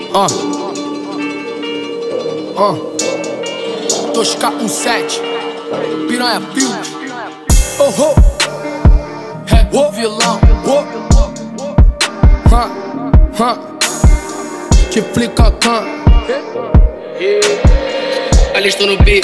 2K17 Piranha Field. Rap vilão. Te flica can. Alistou no beat.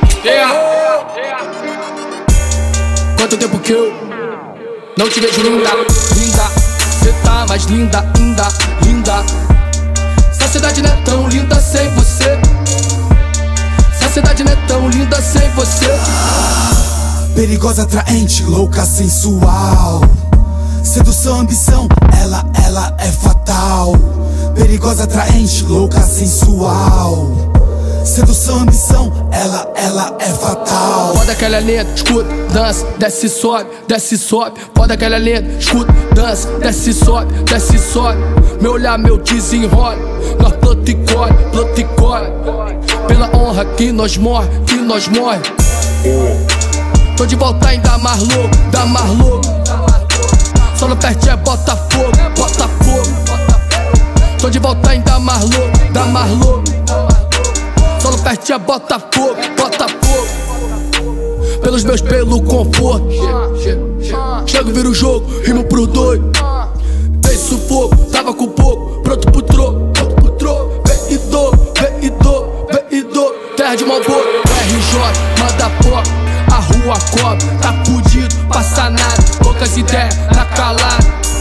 Quanto tempo que eu não te vejo linda, linda. Cê tá mais linda, ainda, linda. Essa cidade não é tão linda sem você. Essa cidade não é tão linda sem você. Perigosa, atraente, louca, sensual. Sedução, ambição, ela é fatal. Perigosa, atraente, louca, sensual. Sedução, ambição, ela é fatal. Pode aquela lenta, escuta, dança, desce, sobe, desce, sobe. Pode aquela lenta, escuta, dança, desce, sobe, desce, sobe. Meu olhar, meu desenrola, nós planta e colhe, planta e colhe. Pela honra que nós morre, que nós morre. Tô de volta ainda mais louco, dá mais louco. Só no perde é Botafogo, Botafogo. Tô de volta ainda mais louco, dá mais louco. Só no perde é Botafogo, Botafogo. Pelos meus pelo conforto. Chego, viro o jogo, rimo pro doido. Dei sufoco, tava com pouco, pronto pro troco, pronto pro troco. Vem e dou, vem e dou, vem e dou. Terra de Malboro, RJ, manda pó. A rua cobra, tá fudido, passa nada. Poucas ideias na calada.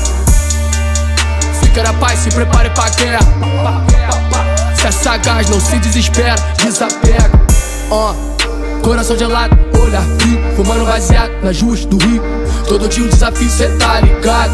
Se quer a paz, se prepare pra guerra. Se é sagaz, não se desespera, desapega. Coração gelado, olhar frio, fumando baseado nas ruas do Rio. Todo dia um desafio, cê tá ligado.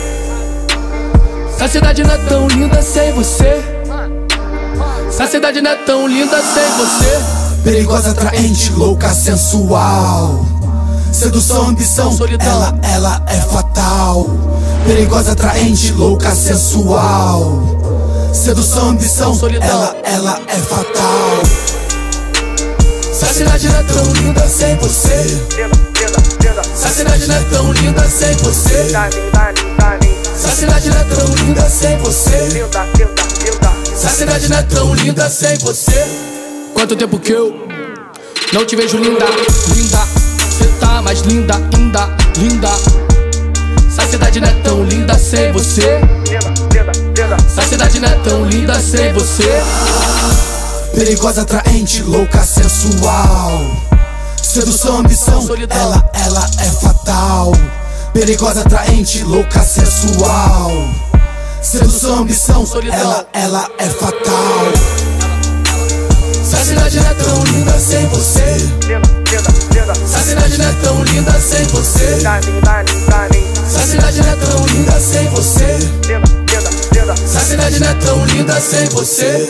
Essa cidade não é tão linda sem você. Essa cidade não é tão linda sem você. Perigosa, atraente, louca, sensual. Sedução, ambição, solidão, ela é fatal. Perigosa, atraente, louca, sensual. Sedução, ambição, solidão, ela é fatal. Essa cidade não é tão linda sem você. Essa cidade não é tão linda sem você. Essa cidade não é tão linda sem você. Essa cidade não é tão linda sem você. Quanto tempo que eu não te vejo linda, linda. Cê tá mais linda, ainda, linda. Essa cidade não é tão linda sem você. Essa cidade não é tão linda sem você. Perigosa, atraente, louca, sensual. Sedução, ambição, ela é fatal. Perigosa, atraente, louca, sensual. Sedução, ambição, ela é fatal. Essa cidade não é tão linda sem você. Essa cidade não é tão linda sem você. Essa cidade não é tão linda sem você. Essa cidade não é tão linda sem você.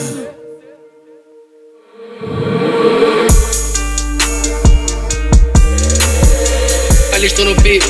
Alistou no beat.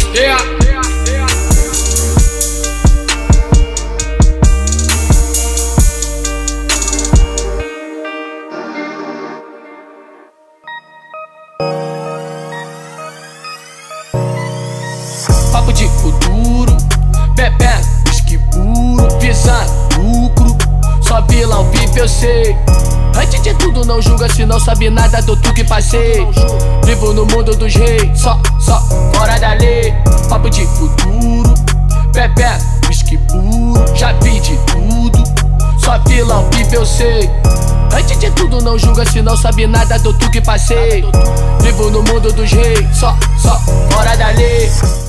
Papo de futuro, bebendo whisky puro, visando lucro. Só vilão vive, eu sei. Antes de tudo não julga se não sabe nada do que passei. Vivo no mundo dos reis, só fora da lei. Papo de futuro, bebendo whisky puro, já vi de tudo. Só vilão vive, eu sei. Antes de tudo não julga se não sabe nada do que passei. Vivo no mundo dos reis, só fora da lei.